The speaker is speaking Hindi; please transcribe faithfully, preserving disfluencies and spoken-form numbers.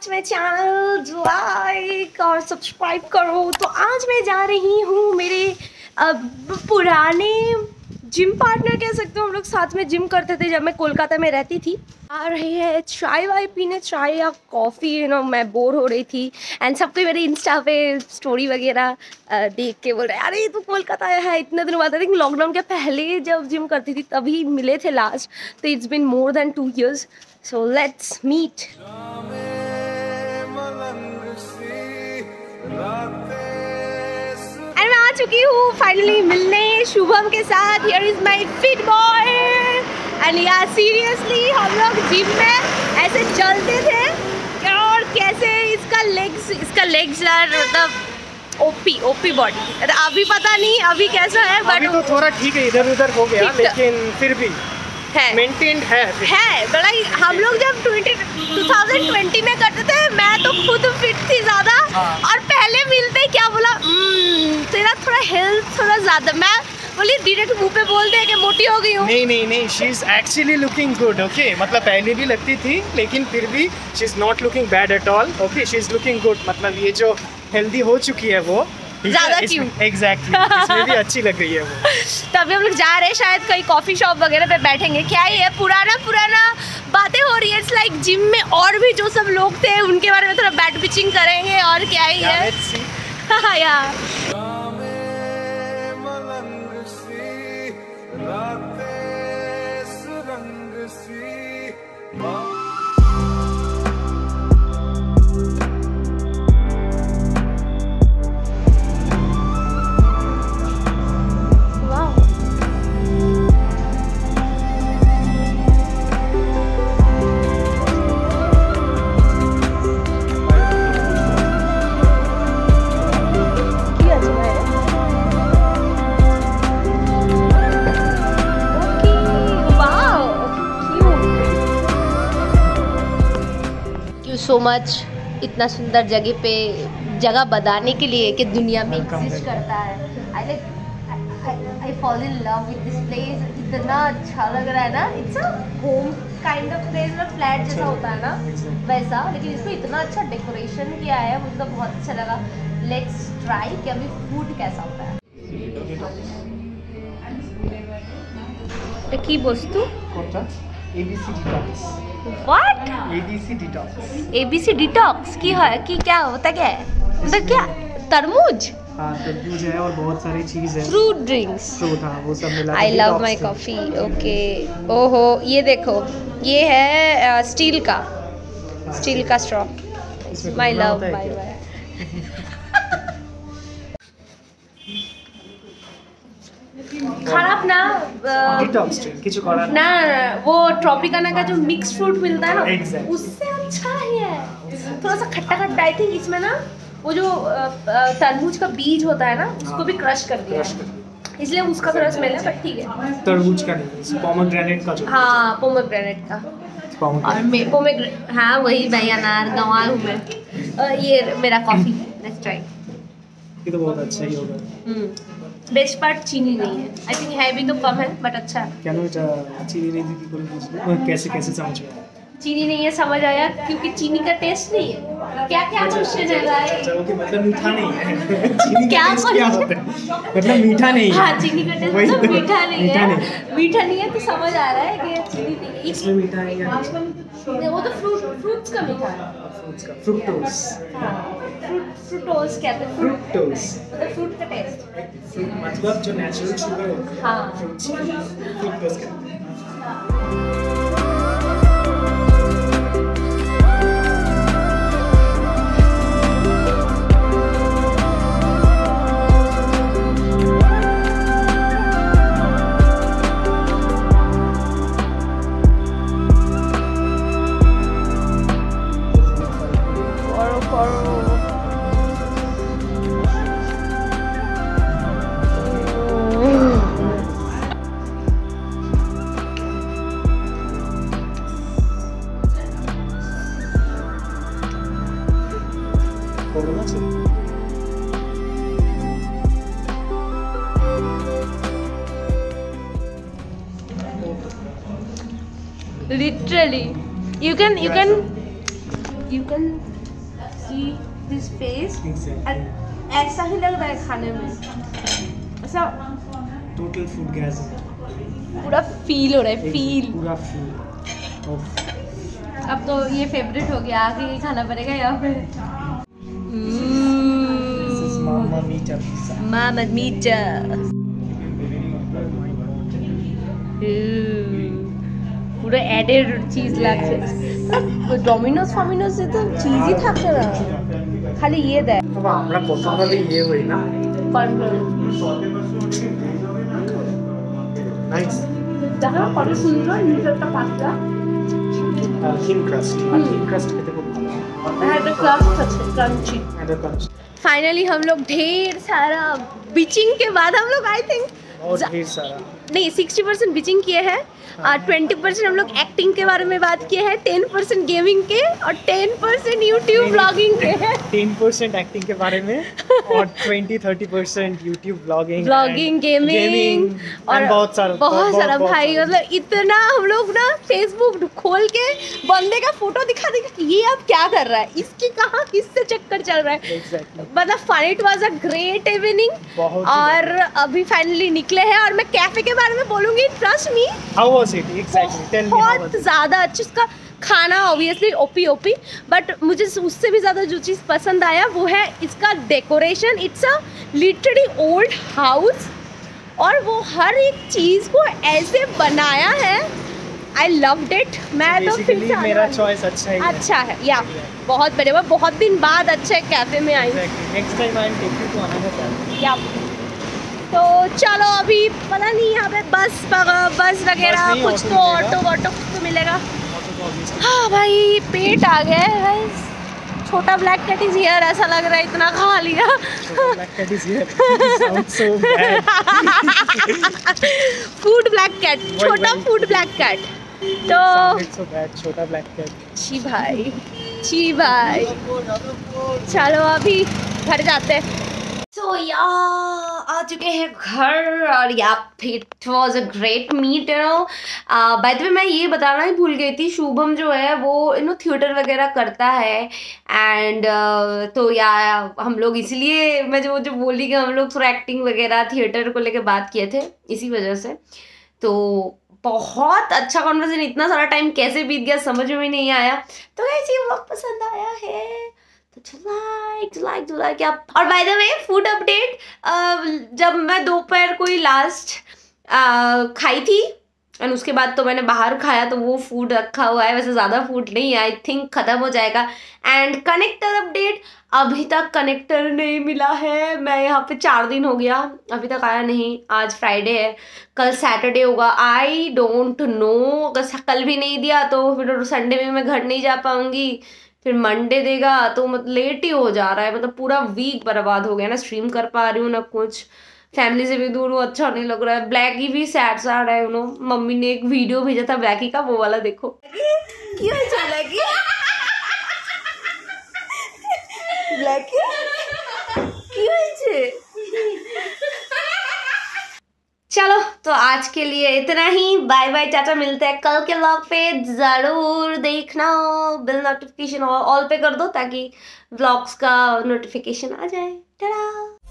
टू माय चैनल, लाइक और सब्सक्राइब करो। तो आज मैं जा रही हूँ मेरे अब पुराने जिम पार्टनर कह सकते हो, हम लोग साथ में जिम करते थे जब मैं कोलकाता में रहती थी। आ रही है चाय वाय पीने, चाय या कॉफ़ी, यू नो मैं बोर हो रही थी एंड सब कोई मेरे इंस्टा पे स्टोरी वगैरह देख के बोल रहे हैं अरे तू कोलकाता आया है इतने दिन बाद। आई थिंक लॉकडाउन के पहले जब जिम करती थी तभी मिले थे लास्ट, तो it's been more than two years, so let's meet. And मैं आ चुकी हूँ फाइनली मिलने शुभम के साथ। Here is my fit boy and yeah seriously हम लोग जिम में ऐसे चलते थे और कैसे इसका लेग्स इसका लेग्स यार मतलब ओपी ओपी बॉडी। अभी पता नहीं अभी कैसा है, बट तो थोड़ा ठीक है, इधर उधर हो गया लेकिन फिर भी है मेंटेन्ड है है बड़ा। हम लोग जब ट्वेंटी टू थाउजेंड ट्वेंटी में करते थे मैं तो खुद फिट थी ज़्यादा। हाँ। और पहले मिलते क्या बोला तेरा थोड़ा हेल्थ थोड़ा ज़्यादा, मैं बोली डायरेक्ट मुंह पे बोलते हैं कि मोटी हो गई हूँ। नहीं नहीं नहीं, she is actually looking good. Okay, मतलब पहले भी लगती थी लेकिन फिर भी she is not looking bad at all. Okay, she is looking good, मतलब ये जो हेल्दी हो चुकी है वो ज़्यादा क्यूट। एग्जैक्टली, इसमें भी अच्छी लग रही है वो। तो अभी हम लोग जा रहे हैं, शायद कहीं कॉफ़ी शॉप वगैरह पे बैठेंगे। क्या ही है, पुराना पुराना बातें हो रही है। इट्स लाइक जिम में और भी जो सब लोग थे उनके बारे में थोड़ा बैट पिचिंग करेंगे और क्या ही है। यार सो मच इतना सुंदर जगह पे जगह बताने के लिए कि दुनिया में एग्जिस्ट करता है। I like I fall in love with this place. इतना अच्छा लग रहा है ना, it's a home kind of place, मतलब फ्लैट जैसा होता है ना वैसा, लेकिन इसमें इतना अच्छा डेकोरेशन किया है, मुझे तो बहुत अच्छा लगा। लेट्स ट्राई कि अभी फूड कैसा होता है। की वस्तु ABC detox. What? ABC detox. ABC detox की है कि क्या होता क्या है, मतलब क्या तरबूज? हाँ, तरबूज है और बहुत सारी चीज़ है, फ्रूट ड्रिंक्स, फ्रूट, हाँ वो सब मिला। I love my coffee. Okay, ओहो ये देखो, ये है स्टील का स्टील का straw. My love bye bye. खाना अपना डिटॉक्स किसी को ना ना वो ट्रॉपिकाना का जो मिक्स फ्रूट मिलता है ना, exactly. उससे अच्छा ही है। थोड़ा सा खट्टा खट्टा, आई थिंक इसमें ना वो जो तरबूज का बीज होता है ना उसको भी क्रश कर दिया, इसलिए उसका थोड़ा स्मेल है, बट ठीक है। तरबूज का नहीं, पोमेग्रेनेट का जो। हाँ पोमेग्रेनेट का। और मैं पोमेग्रे हाँ वही भाई, अनार गंवार हूँ मैं। ये मेरा कॉफ़ी, लेट्स ट्राई। ये तो बहुत अच्छा ही होगा। बेस्ट पार्ट चीनी नहीं है, आई थिंक है भी तो कम है बट अच्छा है। क्या ना चीनी नहीं थी कि कैसे कैसे समझ में चीनी नहीं है, समझ आया क्योंकि चीनी का टेस्ट नहीं है। क्या क्या क्वेश्चन है भाई? चलो मतलब मीठा नहीं है। चीनी क्या का टेस्ट क्या होता है? मतलब मीठा नहीं है। हाँ, चीनी का टेस्ट मतलब मीठा नहीं है। मीठा नहीं है तो समझ आ रहा है कि चीनी नहीं है। इसमें मीठा है या नहीं? वो तो फ्रूट फ्रूट्स का मीठा है। फ्रूट्स का फ्रुक्टोज। हाँ, फ्रूट फ्रूटोज कहते हैं। फ्रुक्टोज मतलब फ्रूट का टेस्ट, मतलब जो नेचुरल शुगर होता है। हाँ, फ्रुक्टोज कहते हैं। literally you can you can you can see this face, ऐसा ही लग रहा है खाने में, ऐसा टोटल फूड गैस, पूरा फील हो रहा है, फील पूरा फील। अब तो ये फेवरेट हो गया, आगे ही खाना पड़ेगा यहाँ पे। मामा मीटा पिज़्ज़ा, मामा मीटा, पूरा एडेड चीज লাগছে। ডমিনোস ফমিনোস এ তো চিজই থাকছে না, খালি ইয়ে দেয়। বাবা আমরা পছন্দলে ইয়ে হই না, নাইস। দেখা কত সুন্দর নিচেরটা পাতলা, থিন ক্রাস্ট, থিন ক্রাস্ট খেতে খুব ভালো। হ্যাঁ এটা ক্রাস্ট আছে, ক্রাঞ্চি। এটা ক্রাঞ্চি। फाइनली हम लोग ढेर सारा बिचिंग के बाद हम लोग आई थिंक और ढेर सारा नहीं सिक्सटी परसेंट बिचिंग किए हैं, ट्वेंटी परसेंट हम लोग एक्टिंग के बारे में बात किए हैं, टेन परसेंट गेमिंग के और टेन परसेंट यूट्यूब ब्लॉगिंग के हैं। टेन परसेंट एक्टिंग के बारे में और twenty thirty percent YouTube blogging blogging gaming और बहुत सारा बहुत सारा भाई, मतलब इतना हम लोग ना फेसबुक खोल के बंदे का फोटो दिखा देगा कि ये अब क्या कर रहा है, इसकी कहाँ किससे चक्कर चल रहा है। Exactly. मतलब fun, it was a great evening. और अभी फाइनली निकले हैं और मैं कैफे के बारे में बोलूंगी, trust me. How was it? Exactly. Tell me how was बहुत it? ज़्यादा अच्छा, उसका खाना ऑब्वियसली ओपी ओपी, बट मुझे उससे भी ज़्यादा जो चीज़ पसंद आया वो है इसका decoration. It's a literally old house और वो हर एक चीज़ को ऐसे बनाया है, आई लव्ड इट। मैं तो फिर Basically, मेरा चॉइस अच्छा ही है। अच्छा है या बहुत बढ़िया, बहुत दिन बाद अच्छे कैफे में आई। Exactly. Next time I will take you to another cafe. या तो चलो अभी पता नहीं यहाँ पे बस बस वगैरह नहीं, कुछ ऑटो तो मिलेगा। ऑटो ऑटो तो मिलेगा। Auto तो obviously. हाँ भाई पेट आ गया है guys। छोटा ब्लैक कैट इज हियर, ऐसा लग रहा है इतना खा लिया। छोटा black cat is here. Sounds so bad. Food black cat, छोटा वही। Food black cat. तो Sounded so bad. छोटा black cat. छी भाई, छी भाई, चलो अभी घर जाते हैं। तो या आ चुके हैं घर और yeah it was a great meet you know. By the way मैं ये बताना ही भूल गई थी, शुभम जो है वो यू नो थिएटर वगैरह करता है एंड uh, तो या हम लोग इसलिए मैं जो जो बोली कि हम लोग थोड़ा एक्टिंग वगैरह थिएटर को लेके बात किए थे इसी वजह से। तो बहुत अच्छा कॉन्वर्सेशन, इतना सारा टाइम कैसे बीत गया समझ में नहीं आया। तो गाइस ये व्लॉग पसंद आया है तो लाइक लाइक लाइक आप। और by the way food update, जब मैं दोपहर को ही लास्ट खाई थी और उसके बाद तो मैंने बाहर खाया तो वो फूड रखा हुआ है, वैसे ज़्यादा फूड नहीं है, आई थिंक ख़त्म हो जाएगा। एंड कनेक्टर अपडेट, अभी तक कनेक्टर नहीं मिला है। मैं यहाँ पे चार दिन हो गया अभी तक आया नहीं, आज फ्राइडे है, कल सैटरडे होगा, आई डोंट नो। अगर कल भी नहीं दिया तो फिर संडे में मैं घर नहीं जा पाऊँगी, फिर मंडे देगा तो मतलब लेट ही हो जा रहा है, मतलब पूरा वीक बर्बाद हो गया ना, स्ट्रीम कर पा रही हूँ ना कुछ, फैमिली से भी दूर हूँ, अच्छा नहीं लग रहा है। ब्लैकी भी सैड सैड है यू नो। मम्मी ने एक वीडियो भेजा था ब्लैकी का, वो वाला देखो। क्यों ब्लैकी ब्लैकी क्यों? चलो तो आज के लिए इतना ही, बाय बाय, चाचा, मिलते हैं कल के व्लॉग पे। ज़रूर देखना, बिल नोटिफिकेशन ऑल पे कर दो ताकि व्लॉग्स का नोटिफिकेशन आ जाए। टाटा।